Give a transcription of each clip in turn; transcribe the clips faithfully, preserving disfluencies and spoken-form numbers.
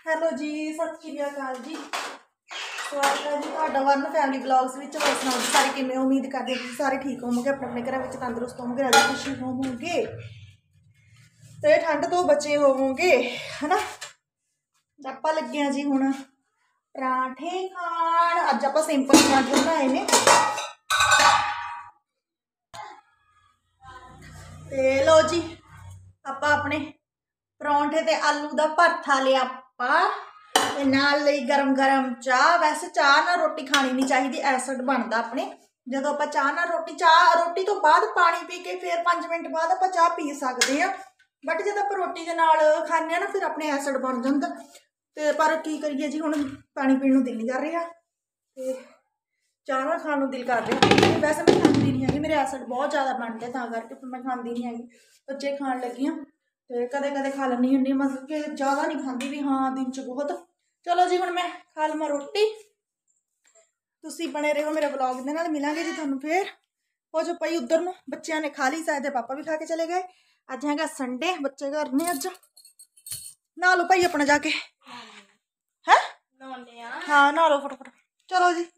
Hello ਜੀ, ਸਤਿ ਸ਼੍ਰੀ ਅਕਾਲ ਜੀ। ਸਵਾਗਤ ਹੈ ਜੀ ਤੁਹਾਡਾ ਵਰਨ ਫੈਮਿਲੀ ਬਲੌਗਸ ਵਿੱਚ। ਹੋਰ ਸੁਣਾਓ ਸਾਰੇ ਕਿਵੇਂ? ਉਮੀਦ ਕਰਦੇ ਤੁਸੀਂ ਸਾਰੇ ਠੀਕ ਹੋਵੋਗੇ, ਆਪਣੇ ਆਪਣੇ ਘਰਾਂ ਵਿੱਚ ਤੰਦਰੁਸਤ ਹੋਵੋਗੇ, ਰਾਜੀ ਖੁਸ਼ੀ ਹੋਵੋਗੇ ਤੇ ਠੰਡ ਤੋਂ ਬਚੇ ਹੋਵੋਗੇ, ਹਨਾ। ਆਪਾਂ ਲੱਗੇ ਹਾਂ ਜੀ ਹੁਣ ਪਰਾਂਠੇ ਖਾਣ। ਅੱਜ ਆਪਾਂ ਸਿੰਪਲ ਪਰਾਂਠੇ ਬਣਾਏ ਨੇ ਤੇ ਲਓ ਜੀ, ਆਪਾਂ ਆਪਣੇ ਪਰੌਂਠੇ ਤੇ ਆਲੂ ਦਾ ਭਰਥਾ लिया ਆਪਾਂ ਤੇ ਨਾਲ ਲਈ गरम गरम चाह। वैसे चाह ना रोटी खानी नहीं चाहिए, एसिड बनता अपने जो आप चाह ना रोटी चाह रोटी तो बाद पानी पी के फिर पाँच मिनट बाद आप चाह पी सकते हैं, बट जो आप रोटी के नाल खाने ना फिर अपने एसिड बन जाता। तो पर की करिए जी, हुण पानी पीने को दिल नहीं कर रहा ते चाह ना खाने को दिल कर रहा। वैसे मैं खाती नहीं हैगी, मेरे एसिड बहुत ज़्यादा बनते हैं, करके मैं खाती नहीं हैगी। बच्चे खाण लगी हाँ तो कदे कदे खा लैनी हुंदी, मतलब कि ज़्यादा नहीं खाती भी, हाँ दिन च बहुत। चलो जी हुण मैं खा लवां रोटी, तुसी बने रहो मेरे ब्लॉग दे नाल। मिलांगे जी तुहानूं फिर। हो जो पई उधर नूं, बच्चियां ने खा ली, शायद पापा भी खा के चले गए। अज हैगा संडे, बच्चे घर ने अज। नहा लो भाई अपना जाके, है हाँ नहा लो फटाफट। चलो जी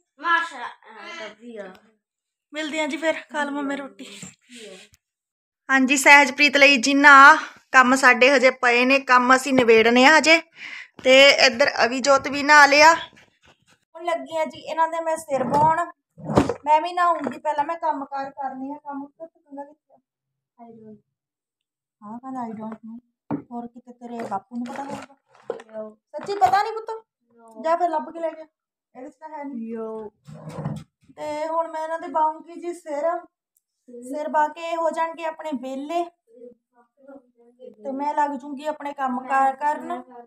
मिलते हैं जी फिर, खा लवां मैं रोटी। हाँ जी, सहजप्रीत लई जी ना काम साडे हजे पए ने, काम असीं निबेड़ने आ हजे। ते इधर अभिजोत भी नहा लिया। हुण लगी आ जी इन्हां दे मैं सिर बौण। मैं भी नहाऊंगी, पहला मैं काम कार करनी है। काम तो चंगा कित्ता हाँ कल आई डोंट नो, और किते तेरे बापू नूं पता होगा? सच्ची पता नहीं पुत्त, जा फिर लभ के ले गया, इहदे च तां है नहीं। ते हुण मैं इन्हां दे बाऊंगी जी सिर, सिर बा के हो जाएंगे अपने वेले ते मैं लग जूंगी अपने काम कार करन।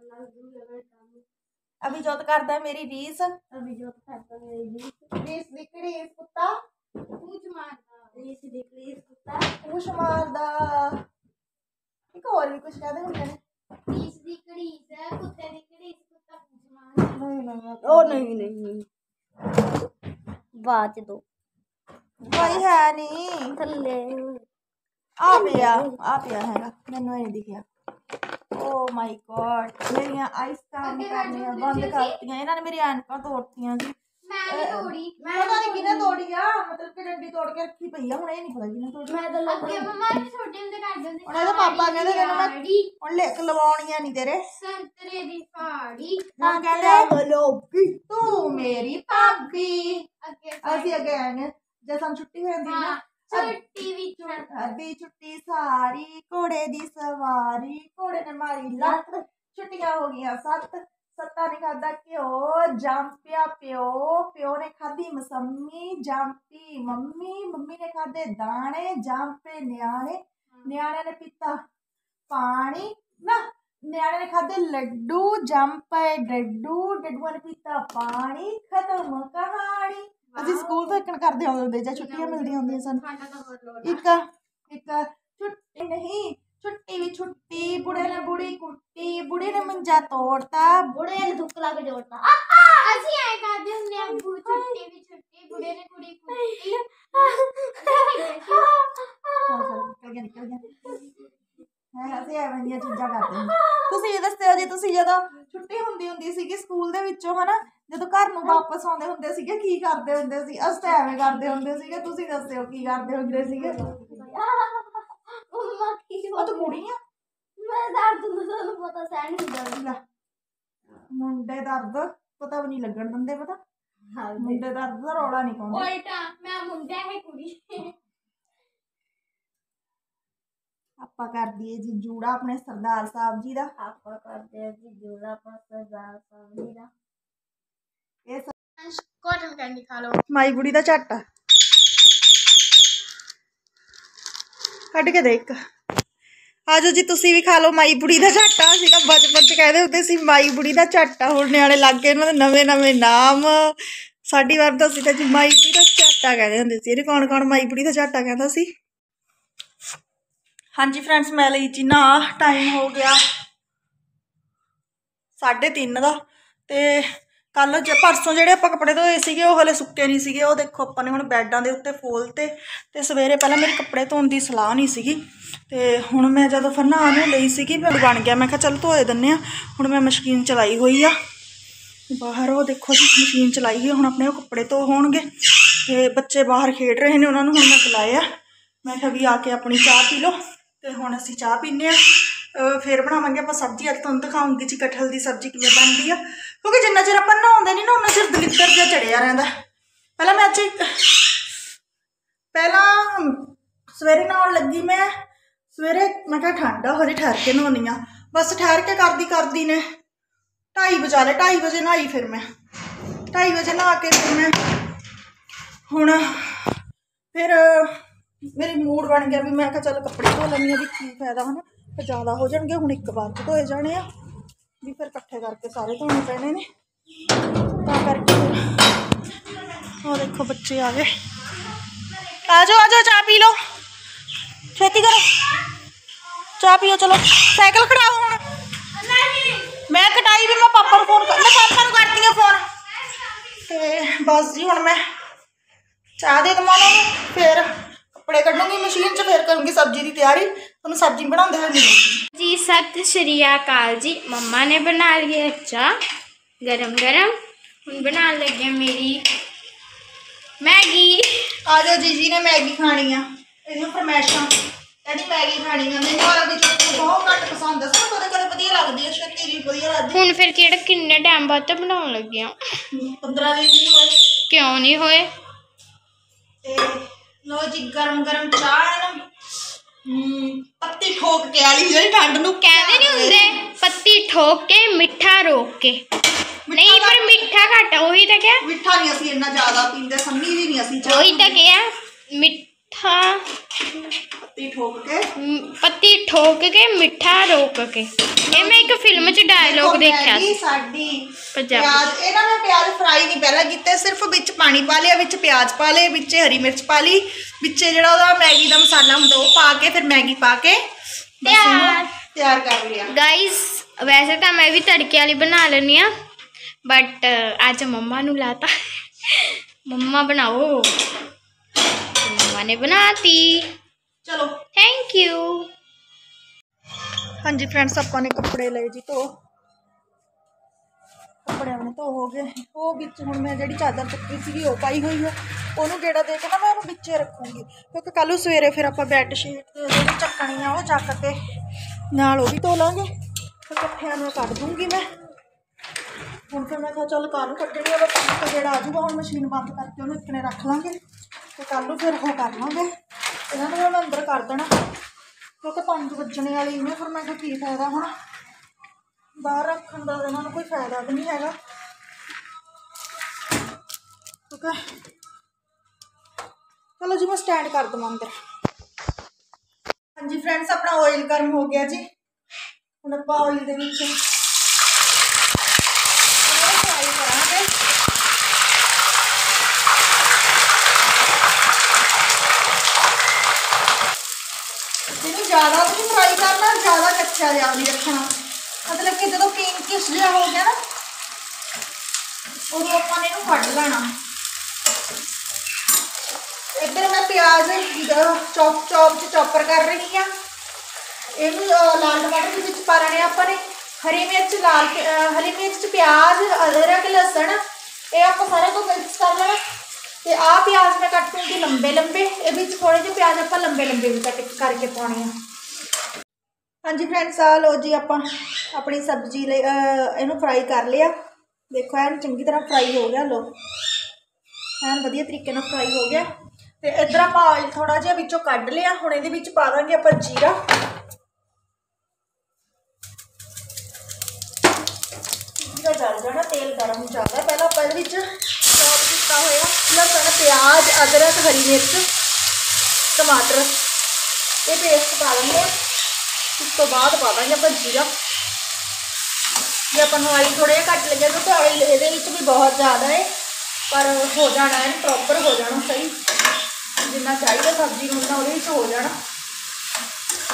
अभिजोत करदा मेरी रीस, अभिजोत करदा मेरी रीस, रीस दिख रीस कुत्ता पूछ मारदा, रीस दिख रीस कुत्ता पूछ मारदा। एक और भी कुछ कहदे हुंदे ने, रीस दिख रीस कुत्ते दिख रीस कुत्ता पूछ मारदा। नहीं नहीं ओ नहीं नहीं बात दो भाई है नहीं थल्ले आ पिया आ पिया हैगा, मैनू नहीं दिखिया। ओ माय गॉड, मेरियां आइस काम करनियां बंद करतियां इन्हां ने, मेरी ऐनकां तोड़तियां जी। मैं तोड़ी, पता नहीं किने तोड़ी आ, मतलब कि डंडी तोड़ के रखी पई आ, हुण ये नहीं पता किने तोड़ी। मैं तो अगे मम्मा ने छोटे हुंदे कर दिंदे, हुण ਇਹਦਾ पापा कहंदे तैनूं मैं हुण लिख लवाउणियां नहीं तेरे संतरे दी फाड़ी। हां कहंदे लोगी तू मेरी भाभी। ਅਸੀਂ अगे आए जे सानूं छुट्टी हो जांदी ना, छुट्टी विच अद्धी छुट्टी सारी घोड़े दी सवारी, घोड़े ने मारी लत्त, छुट्टियां हो गईयां सत्त, सत्ता ने खादा घ्यो, जंपिया प्यो, प्यो ने खाधी मसम्मी, जंपी मम्मी, मम्मी ने खाधे दाने, जंपे न्याणे, न्याणे ने पीता पानी ना, न्याणे ने खाधे लड्डू, जंप पे डड्डू, डड्डूआ ने पीता पानी, खत्म कहानी। ਅਸੀਂ ਸਕੂਲ ਤੋਂ ਇੱਕਣ ਕਰਦੇ ਆਉਂਦੇ ਹੁੰਦੇ, ਜਾਂ ਛੁੱਟੀਆਂ ਮਿਲਦੀਆਂ ਹੁੰਦੀਆਂ ਸਾਨੂੰ। ਇੱਕ ਇੱਕ ਛੁੱਟੀ ਨਹੀਂ ਛੁੱਟੀ ਵੀ ਛੁੱਟੀ, ਬੁੜੇ ਨੇ ਬੁੜੀ ਕੁੱਟੀ, ਬੁੜੀ ਨੇ ਮੰਜਾ ਤੋੜਤਾ, ਬੁੜੇ ਨੇ ਦੁੱਖ ਲਾ ਕੇ ਜੋੜਤਾ। ਅਸੀਂ ਐਂ ਕਰਦੇ ਹੁੰਦੇ ਆ, ਛੁੱਟੀ ਵੀ ਛੁੱਟੀ, ਬੁੜੇ ਨੇ ਕੁੜੀ ਕੁੱਟੀ। ਨਿਕਲ ਗਿਆ ਨਿਕਲ ਗਿਆ ਹੈ, ਅਸੀਂ ਐਵੇਂ ਦੀਆਂ ਚੀਜ਼ਾਂ ਕਰਦੇ ਹੁੰਦੇ। ਤੁਸੀਂ ਇਹ ਦੱਸਿਓ ਜੀ, ਤੁਸੀਂ ਜਦੋਂ ਛੁੱਟੀ ਹੁੰਦੀ ਹੁੰਦੀ ਸੀਗੀ ਸਕੂਲ ਦੇ ਵਿੱਚੋਂ, ਹਨਾ, ਜਦੋਂ ਘਰ ਨੂੰ ਵਾਪਸ ਆਉਂਦੇ ਹੁੰਦੇ ਸੀਗੇ ਕੀ ਕਰਦੇ ਹੁੰਦੇ ਸੀ? ਅਸੀਂ ਤਾਂ ਐਵੇਂ ਕਰਦੇ ਹੁੰਦੇ ਸੀਗੇ, ਤੁਸੀਂ ਦੱਸਿਓ ਕੀ ਕਰਦੇ ਹੁੰਦੇ ਸੀਗੇ? ਉਹ ਤੂੰ ਕੁੜੀ ਆ, ਮੈਂ ਦਰਦ ਨੂੰ ਤੁਹਾਨੂੰ ਪਤਾ ਸਹਿ ਨਹੀਂ ਹੁੰਦਾ। ਮੁੰਡੇ ਦਰਦ ਪਤਾ ਵੀ ਨਹੀਂ ਲੱਗਣ ਦਿੰਦੇ, ਪਤਾ ਮੁੰਡੇ ਦਰਦ ਦਾ ਰੌਲਾ ਨਹੀਂ ਪਾਉਂਦੇ। ਉਲਟਾ ਮੈਂ ਮੁੰਡਾ ਹੈ ਕੁੜੀ। ਆਪਾਂ ਕਰ ਦਈਏ ਜੀ ਜੂੜਾ ਆਪਣੇ ਸਰਦਾਰ ਸਾਹਿਬ ਜੀ ਦਾ। ਆਪਾਂ ਕਰਦੇ ਆ ਜੀ ਜੂੜਾ ਆਪਣੇ ਸਰਦਾਰ ਸਾਹਿਬ ਜੀ ਦਾ। ਇਹ ਕਾਟਨ ਕੈਂਡੀ ਖਾ ਲਓ, ਮਾਈ ਬੁੜੀ ਦਾ ਝਾਟਾ ਕੱਢ ਕੇ ਦੇ ਇੱਕ। ਆ ਜਾਓ ਜੀ ਤੁਸੀਂ ਵੀ ਖਾ ਲਓ ਮਾਈ ਬੁੜੀ ਦਾ ਝਾਟਾ। ਅਸੀਂ ਤਾਂ ਬਚਪਨ 'ਚ ਕਹਿੰਦੇ ਹੁੰਦੇ ਸੀ ਮਾਈ ਬੁੜੀ ਦਾ ਝਾਟਾ, ਹੁਣ ਨਿਆਣੇ ਲੱਗ ਗਏ ਇਹਨਾਂ ਦੇ ਨਵੇਂ ਨਵੇਂ ਨਾਮ। ਸਾਡੀ ਵਾਰ ਤਾਂ ਅਸੀਂ ਤਾਂ ਜੀ ਮਾਈ ਬੁੜੀ ਦਾ ਝਾਟਾ ਕਹਿੰਦੇ ਹੁੰਦੇ ਸੀ। ਇਹਨੇ ਕੌਣ ਕੌਣ ਮਾਈ ਬੁੜੀ ਦਾ ਝਾਟਾ ਕਹਿੰਦਾ ਸੀ? हाँ जी फ्रेंड्स, मैं ली जी ना, टाइम हो गया साढ़े तीन का, ते कल ज परसों ਜਿਹੜੇ ਆਪਾਂ ਕੱਪੜੇ ਧੋਏ ਸੀਗੇ ਉਹ ਹਲੇ ਸੁੱਕੇ ਨਹੀਂ ਸੀਗੇ। ਉਹ ਦੇਖੋ ਆਪਾਂ ਨੇ ਹੁਣ ਬੈਡਾਂ ਦੇ ਉੱਤੇ ਫੋਲ ਤੇ ਤੇ ਸਵੇਰੇ ਪਹਿਲਾਂ ਮੇਰੀ ਕੱਪੜੇ ਧੋਣ ਦੀ ਸਲਾਹ ਨਹੀਂ ਸੀਗੀ ਤੇ ਹੁਣ ਮੈਂ ਜਦੋਂ ਫਿਰ ਨਹਾ ਨੂੰ ਲਈ ਸੀਗੀ ਫਿਰ ਬਣ ਗਿਆ। ਮੈਂ ਕਿਹਾ ਚੱਲ ਧੋਏ ਦਿੰਨੇ ਆ। ਹੁਣ ਮੈਂ ਮਸ਼ੀਨ ਚਲਾਈ ਹੋਈ ਆ ਬਾਹਰ। ਉਹ ਦੇਖੋ ਜੀ ਮਸ਼ੀਨ ਚਲਾਈ ਹੋਈ। ਹੁਣ ਆਪਣੇ ਉਹ ਕੱਪੜੇ ਧੋ ਹੋਣਗੇ ਤੇ ਬੱਚੇ ਬਾਹਰ ਖੇਡ ਰਹੇ ਨੇ। ਉਹਨਾਂ ਨੂੰ ਹੁਣ ਮੈਂ ਬੁਲਾਇਆ। ਮੈਂ ਕਿਹਾ ਵੀ ਆ ਕੇ ਆਪਣੀ ਚਾਹ ਪੀ ਲਓ ਤੇ ਹੁਣ ਅਸੀਂ ਚਾਹ ਪੀਂਦੇ ਆ। फिर बनावे आप सब्जी। अज तुम दिखाऊंगी जी कटहल की सब्जी किमें बनती है क्योंकि जिन्ना चिर आप नहाते नहीं ना उन्ना चिर दलिद्दर जहा चढ़िया रहिंदा। पहला मैं अज पहला सवेरे नहाउण लगी मैं सवेरे मैं कहा ठंड आ हजे ठहर के नहाउणी आ। बस ठहर के करदी करदी ने ढाई बजा ले। ढाई बजे नहाई फिर मैं ढाई बजे नहा के फिर मैं हुण फिर मेरी मूड बन गया भी मैं कहा चल कपड़े धो लैनी भी की फायदा है ना फिर ज़्यादा हो जाएंगे। हुण एक बार धोए जाने आ भी फिर इकट्ठे करके सारे धोने पैने ने तां करके फिर और देखो बच्चे आ गए। आ जाओ आ जाओ चाह पी लो छेती करो चाह पियो। चलो साइकिल खड़ाओ हुण मैं कटाई भी मैं पापा नूं फोन कर मैं पापा नूं करदी हां फोन ते बस जी हुण मैं चाह दे दवां उन्हां नूं फिर कपड़े कड्डूंगी मशीन च फिर करूँगी सब्जी की तैयारी। तुहानूं सब्जी बनाते हुए मिलूंगी जी। सत श्री अकाल जी। मम्मा ने बना लिया चाह गरम गरम। हुण बनाने लगे मेरी मैगी। आ जाओ जीजी ने मैगी खानी आ। इहनूं फरमाइशां कहदी मैगी खानी आ। मैनूं वाला भी बहुत घट पसंद है। सब कदे कदे वधिया लगदी है छेती भी वधिया लगदी। हुण फिर किहड़ा किन्ने टाइम बाद तो बनाउण लगे पंद्रह दिन नहीं होए। क्यों नहीं होए? ते लो जी गरम गरम चाह है ना पत्ती ठोक के आली जी ठंड नूं कहते नहीं हुंदे पत्ती ठोक के मिठा रोक के नहीं पर मिठा घट वही तो क्या मिठा नहीं असीं इन्ना ज्यादा पींदे संमी भी नहीं असीं चाह वही तो क्या मिठा पत्ती ठोक के पत्ती ठोक के मिठा रोक के ये मैं एक फिल्म च डायलॉग देखा साडी प्याज इन्हां ने प्याज फ्राई नहीं पहला कीते सिर्फ विच पानी पा लिया विच प्याज पा लिया विच हरी मिर्च पा ली विच जिहड़ा ओहदा मैगी दा मसाला हुंदा ओह पा के फिर मैगी पा के तैयार तैयार कर लिया। गाइस वैसे तो मैं भी तड़के वाली बना लेनी आ बट आज मम्मा नूं लाता मम्मा बनाओ मम्मा ने बनाती। चलो थैंक यू। हाँ जी फ्रेंड्स अपने कपड़े ले जी तो कपड़े अपने तो हो गए। वो बिच हुण मैं जिहड़ी चादर चुक्की सी वो पाई हुई है उन्होंने गेड़ा दे के ना मैं उन्होंने बिचे रखूँगी क्योंकि कल सवेरे फिर आप बैडशीट जी चकनी आ वो चक के नाल वो भी धो लाँगे फिर कट्ठियां में कट दूँगी मैं। हुण फिर मैं कहा चल कल कट्टनी है तो गेड़ा आ जाऊगा। हुण मशीन बंद करके उन्हें इकने रख लाँगे तो कल फिर वो कर लाँगे इन्होंने मैं अंदर कर देना क्योंकि पाँच बजने वाली ने फिर मैं की फायदा हुण बाहर रखने का इन्होंने कोई फायदा भी नहीं है क्योंकि चलो जी मैं स्टैंड कर दूँ अंदर। हाँ जी फ्रेंड्स अपना ऑयल गर्म हो गया जी। हुण आपां ऑयल दे विच फ्राई करांगे। इहनूं ज़्यादा भी नहीं फ्राई करना ज़्यादा कच्चा जिहा नहीं रखना मतलब कि जो पिंकिश जिहा हो गया ना उदों आपां इहनूं कढ लेना। इधर मैं प्याज चॉप चॉप चॉपर कर रही हाँ। इनू लाल टमाटर भी पा लेने आपां ने हरी मिर्च लाल हरी मिर्च प्याज अदरक लहसुन ये आप सारे को मिक्स कर लेना। तो आ प्याज मैं कटूँगी लंबे लंबे ये थोड़े जो प्याज आप लंबे लंबे भी कट करके पाने हैं। हाँ जी फ्रेंड्स आ लो जी आप अपनी सब्जी इनू फ्राई कर लिया। देखो एन चंगी तरह फ्राई हो गया। लो एन वधिया तरीके नाल फ्राई हो गया। तो इधर आप ऑयल थोड़ा जिहा विचों कढ़ लिया। हुण इहदे विच पा देंगे आप जीरा जीरा जल जाना तेल गर्म ज़्यादा पहले आप इहदे विच चॉप किया होया लहसुन प्याज अदरक हरी मिर्च टमाटर ये पेस्ट पा लेंगे। उस तो बाद पा देंगे आप जीरा जे अपन ऑयल थोड़ा जिहा घट लगे क्योंकि ऑयल इहदे विच भी बहुत ज़्यादा है पर हो जाना है प्रॉपर हो जाना सही जिन्ना चाहिए सब्जी उन्ना वो हो जाना।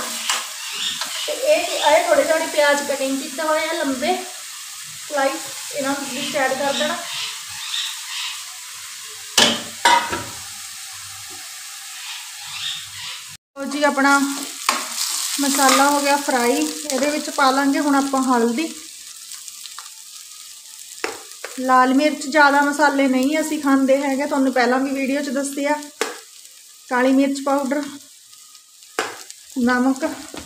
तो ये थोड़े थोड़े प्याज कटिंग किए हुए हैं लंबे स्लाइस इन्हां नूं विच ऐड कर देना। तो जी अपना मसाला हो गया फ्राई। ये विच पा लांगे हुण आपां हल्दी, लाल मिर्च। ज़्यादा मसाले नहीं असी खांदे हैगे, तुहानूं पहलां भी वीडियो च दस्सिआ। काली मिर्च पाउडर, नमक,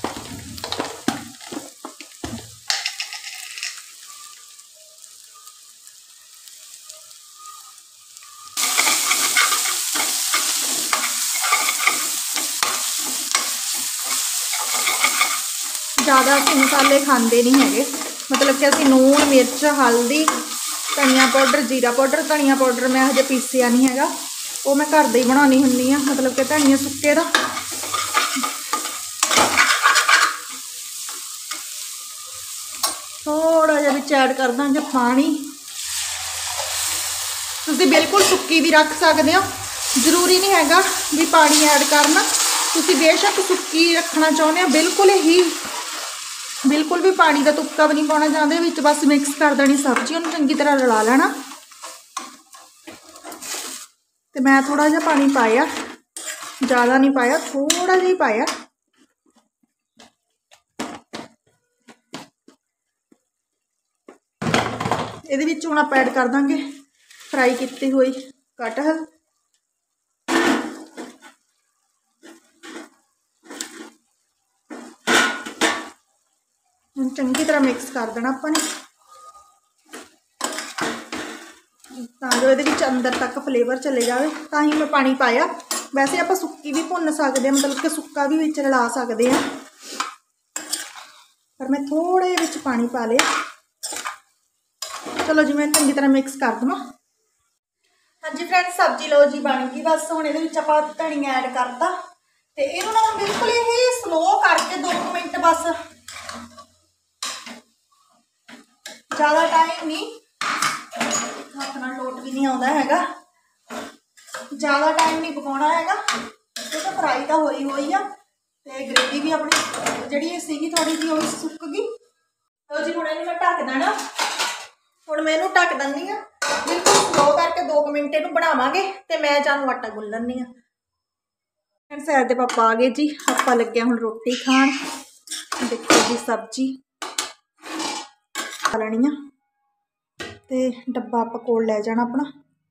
ज़्यादा असीं मसाले खांदे नहीं हैगे, मतलब कि असीं लूण मिर्च हल्दी धनिया पाउडर जीरा पाउडर। धनिया पाउडर मैं हजे पीसिया नहीं हैगा, वो मैं घर दा ही बनानी हुंदी आ, मतलब कि धनिया सुक्के दा। थोड़ा जिहा विच ऐड कर दांगे पानी। तुसीं बिल्कुल सुक्की भी रख सकदे हो, जरूरी नहीं हैगा भी पानी ऐड करना। तुसीं बेशक सुक्की रखना चाहुंदे हो, बिल्कुल ही बिल्कुल भी पानी का तुक्का भी नहीं पाना चाहते विच, बस मिक्स कर देनी सब्जी, उन्हें चंगी तरह रला लेना। तो मैं थोड़ा जिहा पानी पाया, ज़्यादा नहीं पाया, थोड़ा जिहा ही पाया। ये विच हुण आपां ऐड कर देंगे फ्राई की हुई कटहल। चंगी तरह मिक्स कर देना आपां ने, तां जो ये अंदर तक फ्लेवर चले जाए। तां ही मैं पानी पाया। वैसे आप सुक्की भी भुन सकते हैं, मतलब कि सुक्का भी विच रला सकते हैं, पर मैं थोड़े विच पानी पा लिया। चलो जी मैं चंगी तरह मिक्स कर दूँ। हाँ जी फ्रेंड्स, सब्जी लो जी बन गई। बस हुण इहदे विच आपां धनिया ऐड करता ते इहनूं ना बिल्कुल ही स्लो करके दो मिनट, बस ज़्यादा टाइम नहीं, हाथ नाल लोट भी नहीं आउंदा हैगा, ज़्यादा टाइम नहीं पकाउणा हैगा, क्योंकि फ्राई तो होई होई आ ते ग्रेवी भी अपनी जिहड़ी सीगी थोड़ी जी वो सुक गई। तो जी हुण इहनूं मैं ढक देना। हुण मैं इहनूं ढक दिंदी आ, बिल्कुल स्लो करके दो मिनट इहनूं बनावांगे ते मैं जानूं आटा गुन लैंदी आ। फ्रेंड्स सैर दे पापा आ गए जी, आपां लगे हुण रोटी खाण। देखो जी सब्जी खा लैनी आ ते डब्बा आपां कोल लै जाना अपना।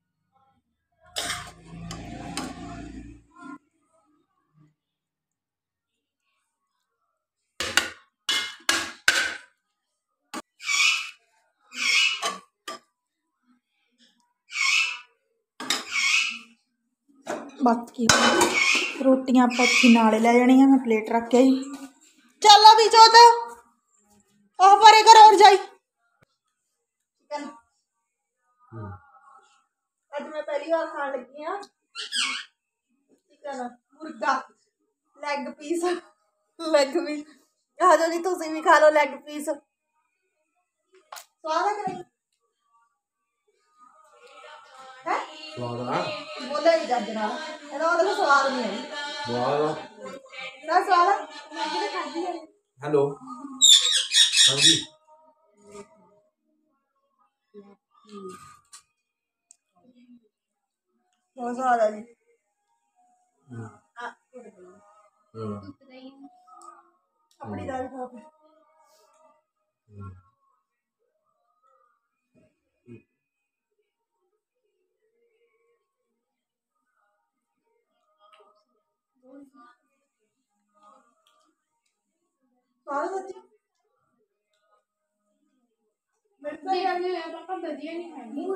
बाकी रोटियां आप नाले लै जानियां, मैं प्लेट रख के आई। चल भी जोत आह परे कर और जाई। अज मैं पहली बार खान लगी हाँ चिकन मुर्गा लैग पीस। लैग पीस आ जाओ जी, तुसीं भी खा लो लैग पीस। स्वाद है कि नहीं? बोले भी जज नाल देखो स्वाद नहीं आई। स्वाद हेलो हाँ जी बहुत स्वाद है जी। अपनी दाल खाओ। स्वाद है जी। पापा बढ़िया नहीं खाएंगे,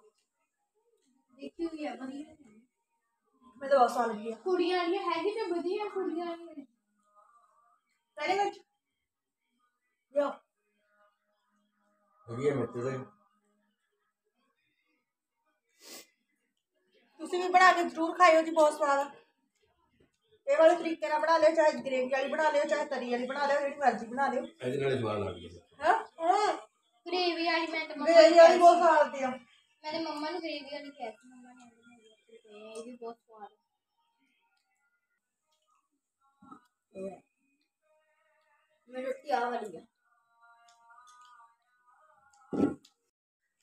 देखी हुई है बढ़िया। मैं तो बहुत स्वाद लगी है। कुड़ियां नहीं है कि तो बढ़िया कुड़ियां नहीं वेरी गुड यो बढ़िया मिलते थे। तुसीं भी बना के जरूर खाइयो जी, बहुत स्वाद है। ये वाले तरीके नाल बना लियो, चाहे ग्रेवी वाली बना लियो, चाहे तरी वाली बना लियो, जिहड़ी मर्जी बना लियो। ਇਹਦੇ ਨਾਲ ਸਵਾਦ ਲੱਗਦੀ ਹੈ। हां हां ग्रेवी वाली मैं तो मम्मा ग्रेवी वाली बहुत स्वाद दी है। मैंने मम्मा ने ग्रेवी वाली कही थी, मम्मा ने ये भी बहुत स्वाद है। मेरी रोटी आ वाली है।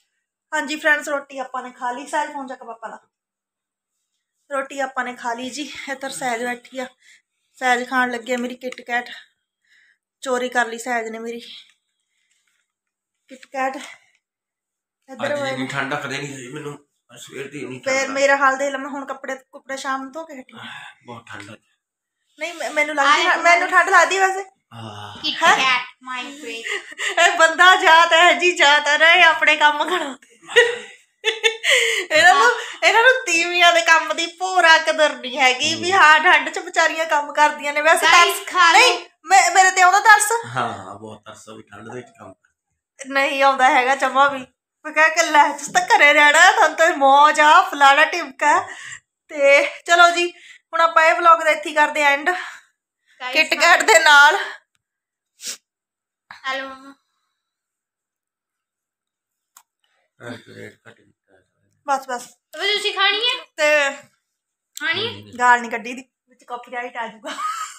हाँ जी फ्रेंड्स रोटी आपां ने खा ली। सहज फोन चक पापा दा। रोटी आपां ने खा ली जी। इधर सहज बैठी आ। सहज खान लगे मेरी किटकैट। चोरी कर ली सहज ने मेरी किटकैट। इधर ठंड कदे नहीं हुई मैनू सवेर दी नहीं फिर मेरा हाल देख लो। मैं हुण कपड़े कुपड़े शाम धो के हटी बहुत ठंड नहीं मैनू लगदी मैनू ठंड लगदी वैसे किटकैट माय फेवरेट। ਇਹ ਬੰਦਾ ਜਾਤ ਹੈ ਜੀ ਜਾਤ ਹੈ ਰਹੇ ਆਪਣੇ ਕੰਮ ਕਰਾਉਂਦੇ ਇਹਨਾਂ ਨੂੰ ਇਹਨਾਂ ਨੂੰ ਤੀਵੀਆਂ ਦੇ ਕੰਮ ਦੀ ਪੂਰਾ ਕਦਰ ਨਹੀਂ ਹੈਗੀ ਵੀ ਹਾਂ ਠੰਡ ਚ ਵਿਚਾਰੀਆਂ ਕੰਮ ਕਰਦੀਆਂ ਨੇ ਵੈਸੇ ਤਰਸ ਨਹੀਂ ਮੈਂ ਮੇਰੇ ਤੇ ਆਉਂਦਾ ਤਰਸ ਹਾਂ ਬਹੁਤ ਤਰਸ ਵੀ ਠੰਡ ਦੇ ਵਿੱਚ ਕੰਮ ਨਹੀਂ ਆਉਂਦਾ ਹੈਗਾ ਜਮਾ ਵੀ ਮੈਂ ਕਹਿ ਕੇ ਲੈ ਤੁਸੀਂ ਤਾਂ ਘਰੇ ਰਹਿਣਾ ਤੁਹਾਨੂੰ ਤਾਂ ਮੌਜ ਆ ਫਲਾਣਾ ਟਿਮਕਾ ਤੇ ਚਲੋ ਜੀ ਹੁਣ ਆਪਾਂ ਇਹ ਵਲੌਗ ਦਾ ਇੱਥੇ ਕਰਦੇ ਐਂਡ ਕਿਟਕੈਟ ਦੇ ਨਾਲ हेलो बस बस अबे तुसी खानी है ते खानी है गाल नहीं कड्डी दी विच कॉपीराइट आ जाऊगा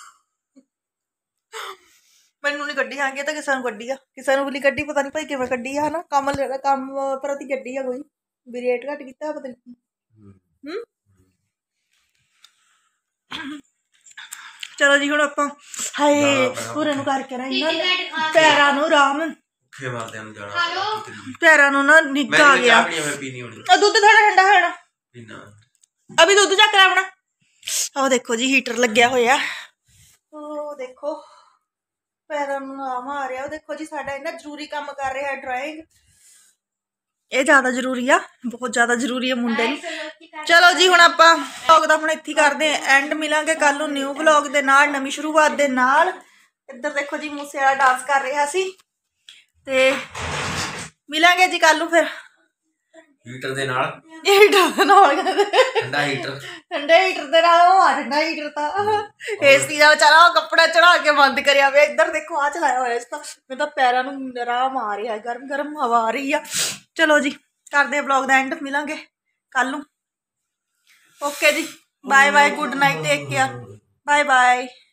मैनू नहीं कड्डी आगे तो किसी कड्डी आ किसी भी कड्डी पता नहीं भाई किवें कड्डी है ना कम कम प्रति कड्डी है कोई भी रेट घट कीता पता नहीं हम्म चलो जी हुण आपां हाय पूरे नु करके ना इन्हां पैरां नु आराम भुखे मारदे हम जाना पैरां नु ना निग आ गया मैं पीनी होनी आ दूध थोड़ा ठंडा होना पीना अभी दूध चक ला अपना ओ देखो जी हीटर लग्या होया ओ देखो पैरां नु आराम आ रहा देखो जी साडा इन्ना जरूरी काम कर रहा है ड्राइंग ये ज्यादा जरूरी आ बहुत ज्यादा जरूरी है मुंडे नूं चलो जी हुण आपां व्लॉग दा हुण इत्थे करदे एंड मिलांगे कल नूं न्यू व्लॉग दे नाल नवीं शुरुआत दे नाल इधर देखो जी मूसे वाला डांस कर रहा सी ते मिलांगे जी कल नूं फिर हीटर दे नाल हीटर दे नाल ठंडा हीटर ठंडे हीटर दे नाल ओ ठंडा हीटर ता एसी दा बेचारा कपड़ा चढ़ा के बंद करया वे इधर देखो आ चलाया होया इसदा मैं तां पैरां नूं आराम आ रहा है गर्म गर्म हवा आ रही है चलो जी करते ब्लॉग दा एंड मिलांगे कल नूं ओके जी bye bye good night take care bye bye.